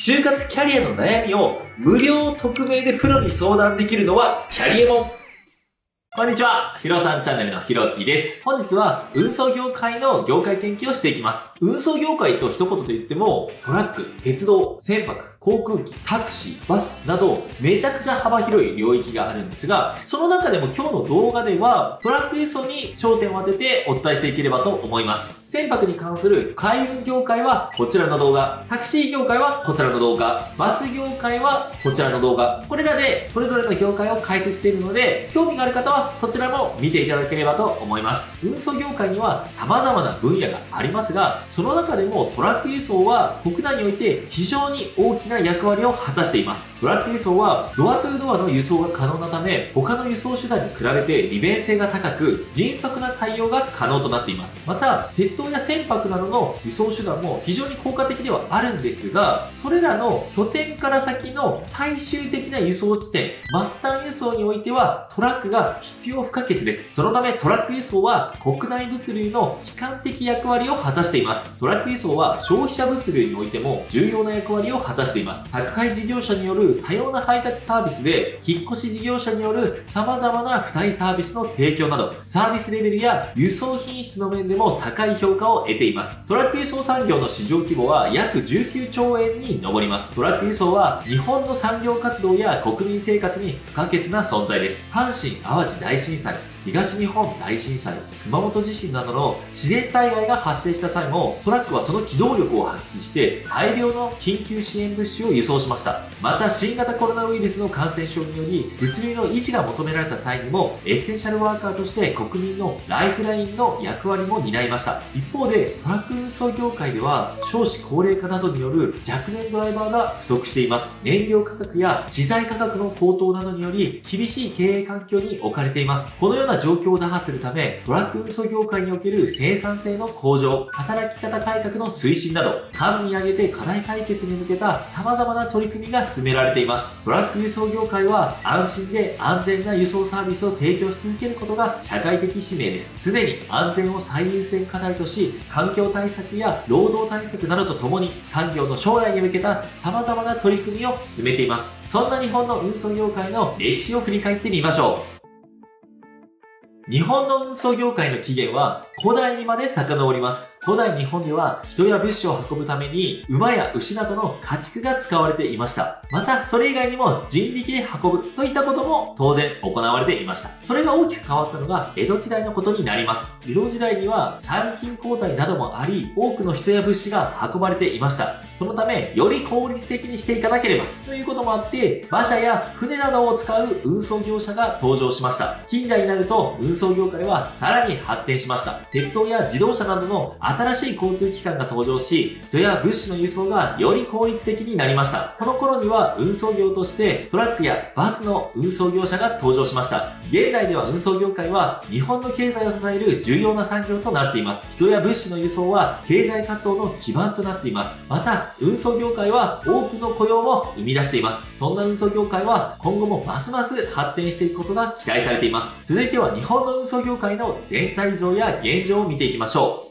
就活キャリアの悩みを無料匿名でプロに相談できるのはキャリエモン。こんにちは。ヒロさんチャンネルのヒロキです。本日は運送業界の業界研究をしていきます。運送業界と一言で言っても、トラック、鉄道、船舶、航空機、タクシー、バスなどめちゃくちゃ幅広い領域があるんですが、その中でも今日の動画ではトラック輸送に焦点を当ててお伝えしていければと思います。船舶に関する海運業界はこちらの動画、タクシー業界はこちらの動画、バス業界はこちらの動画、これらでそれぞれの業界を解説しているので、興味がある方はそちらも見ていただければと思います。運送業界には様々な分野がありますが、その中でもトラック輸送は国内において非常に大きな役割を果たしています。トラック輸送はドアトゥードアの輸送が可能なため、他の輸送手段に比べて利便性が高く、迅速な対応が可能となっています。また、鉄道や船舶などの輸送手段も非常に効果的ではあるんですが、それらの拠点から先の最終的な輸送地点、末端輸送においてはトラックが必要不可欠です。そのためトラック輸送は国内物流の基幹的役割を果たしています。トラック輸送は消費者物流においても重要な役割を果たしています。宅配事業者による多様な配達サービスで、引っ越し事業者による様々な付帯サービスの提供など、サービスレベルや輸送品質の面でも高い評価を得ています。トラック輸送産業の市場規模は約19兆円に上ります。トラック輸送は日本の産業活動や国民生活に不可欠な存在です。阪神・淡路大震災、東日本大震災、熊本地震などの自然災害が発生した際も、トラックはその機動力を発揮して大量の緊急支援物資を輸送しました。また、新型コロナウイルスの感染症により物流の維持が求められた際にも、エッセンシャルワーカーとして国民のライフラインの役割も担いました。一方で、トラック運送業界では少子高齢化などによる若年ドライバーが不足しています。燃料価格や資材価格の高騰などにより厳しい経営環境に置かれています。このような状況を打破するため、トラック運送業界における生産性の向上、働き方改革の推進など、官民挙げて課題解決に向けた様々な取り組みが進められています。トラック輸送業界は安心で安全な輸送サービスを提供し続けることが社会的使命です。常に安全を最優先課題とし、環境対策や労働対策などとともに産業の将来に向けた様々な取り組みを進めています。そんな日本の運送業界の歴史を振り返ってみましょう。日本の運送業界の起源は古代にまで遡ります。古代日本では人や物資を運ぶために馬や牛などの家畜が使われていました。またそれ以外にも人力で運ぶといったことも当然行われていました。それが大きく変わったのが江戸時代のことになります。江戸時代には参勤交代などもあり、多くの人や物資が運ばれていました。そのためより効率的にしていかなければということもあって、馬車や船などを使う運送業者が登場しました。近代になると運送業界はさらに発展しました。鉄道や自動車などの新しい交通機関が登場し、人や物資の輸送がより効率的になりました。この頃には運送業としてトラックやバスの運送業者が登場しました。現代では運送業界は日本の経済を支える重要な産業となっています。人や物資の輸送は経済活動の基盤となっています。また、運送業界は多くの雇用も生み出しています。そんな運送業界は今後もますます発展していくことが期待されています。続いては日本の運送業界の全体像や現状を見ていきましょう。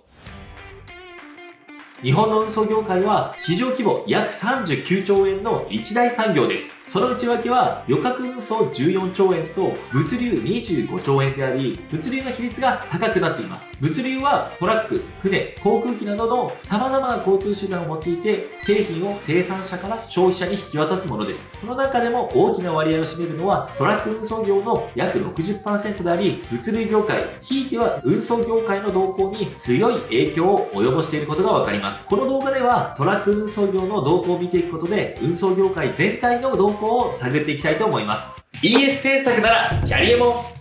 日本の運送業界は市場規模約39兆円の一大産業です。その内訳は旅客運送14兆円と物流25兆円であり、物流の比率が高くなっています。物流はトラック、船、航空機などの様々な交通手段を用いて製品を生産者から消費者に引き渡すものです。この中でも大きな割合を占めるのはトラック運送業の約 60% であり、物流業界、ひいては運送業界の動向に強い影響を及ぼしていることがわかります。この動画ではトラック運送業の動向を見ていくことで、運送業界全体の動向を探っていきたいと思います。ES 添削ならキャリエモン。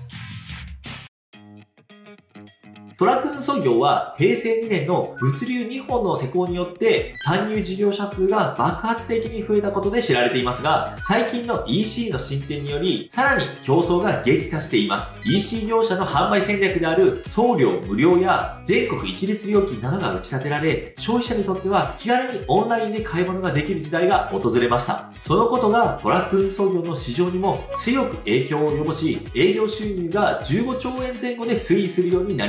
トラック運送業は平成2年の物流2本の施行によって参入事業者数が爆発的に増えたことで知られていますが、最近の EC の進展によりさらに競争が激化しています。EC 業者の販売戦略である送料無料や全国一律料金などが打ち立てられ、消費者にとっては気軽にオンラインで買い物ができる時代が訪れました。そのことがトラック運送業の市場にも強く影響を及ぼし、営業収入が15兆円前後で推移するようになりました。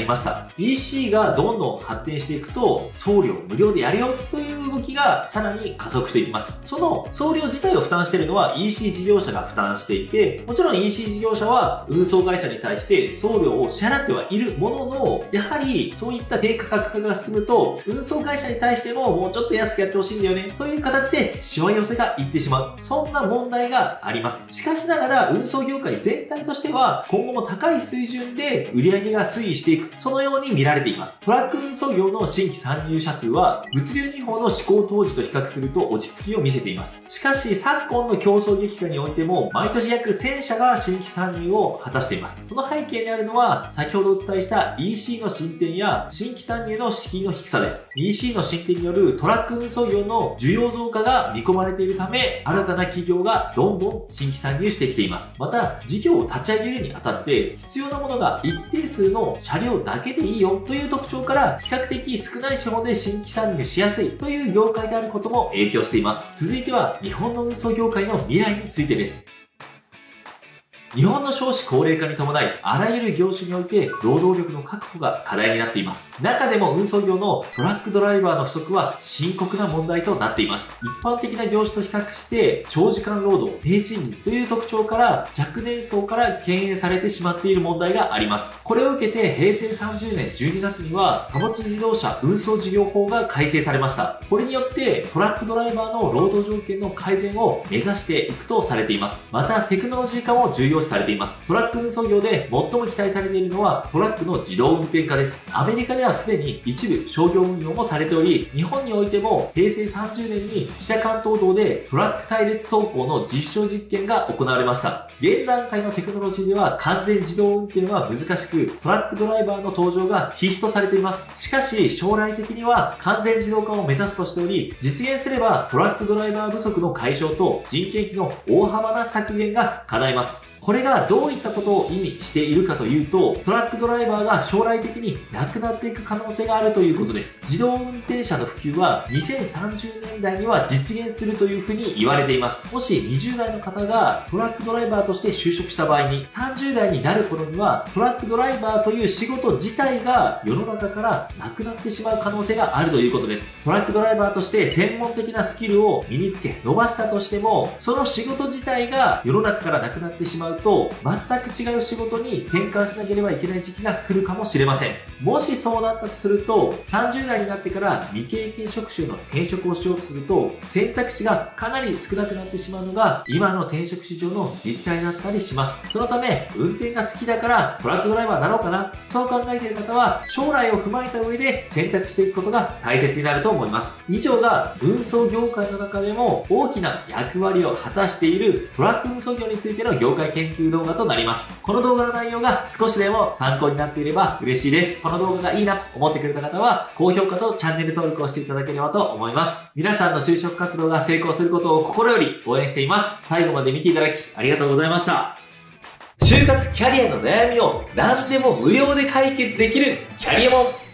。EC がどんどん発展していくと、送料無料でやるよという動きがさらに加速していきます。その送料自体を負担しているのは EC 事業者が負担していて、もちろん EC 事業者は運送会社に対して送料を支払ってはいるものの、やはりそういった低価格化が進むと、運送会社に対してももうちょっと安くやってほしいんだよねという形でしわ寄せがいってしまう。そんな問題があります。しかしながら運送業界全体としては今後も高い水準で売上が推移していく、そのように見られています。トラック運送業の新規参入者数は物流2法の施行当時と比較すると落ち着きを見せています。しかし昨今の競争激化においても毎年約1000社が新規参入を果たしています。その背景にあるのは先ほどお伝えした EC の進展や新規参入の敷居の低さです。EC の進展によるトラック運送業の需要増加が見込まれているため、新たな企業がどんどん新規参入してきています。また、事業を立ち上げるにあたって必要なものが一定数の車両だけでいいよという特徴から、比較的少ない資本で新規参入しやすいという業界であることも影響しています。続いては、日本の運送業界の未来についてです。日本の少子高齢化に伴い、あらゆる業種において労働力の確保が課題になっています。中でも運送業のトラックドライバーの不足は深刻な問題となっています。一般的な業種と比較して、長時間労働、低賃金という特徴から若年層から敬遠されてしまっている問題があります。これを受けて平成30年12月には貨物自動車運送事業法が改正されました。これによってトラックドライバーの労働条件の改善を目指していくとされています。またテクノロジー化も重要視されています。トラック運送業で最も期待されているのはトラックの自動運転化です。アメリカではすでに一部商業運用もされており、日本においても平成30年に北関東道でトラック対列走行の実証実験が行われました。現段階のテクノロジーでは完全自動運転は難しく、トラックドライバーの登場が必須とされています。しかし将来的には完全自動化を目指すとしており、実現すればトラックドライバー不足の解消と人件費の大幅な削減が叶います。これがどういったことを意味しているかというと、トラックドライバーが将来的になくなっていく可能性があるということです。自動運転車の普及は2030年代には実現するというふうに言われています。もし20代の方がトラックドライバーとして就職した場合に、30代になる頃にはトラックドライバーという仕事自体が世の中からなくなってしまう可能性があるということです。トラックドライバーとして専門的なスキルを身につけ伸ばしたとしても、その仕事自体が世の中からなくなってしまうと、全く違う仕事に転換しなければいけない時期が来るかもしれません。もしそうなったとすると、30代になってから未経験職種への転職をしようとすると、選択肢がかなり少なくなってしまうのが今の転職市場の実態だったりします。そのため、運転が好きだからトラックドライバーになろうかな、そう考えている方は将来を踏まえた上で選択していくことが大切になると思います。以上が運送業界の中でも大きな役割を果たしているトラック運送業についての業界研究動画となります。この動画の内容が少しでも参考になっていれば嬉しいです。この動画がいいなと思ってくれた方は高評価とチャンネル登録をしていただければと思います。皆さんの就職活動が成功することを心より応援しています。最後まで見ていただきありがとうございました。就活キャリアの悩みを何でも無料で解決できるキャリアモン。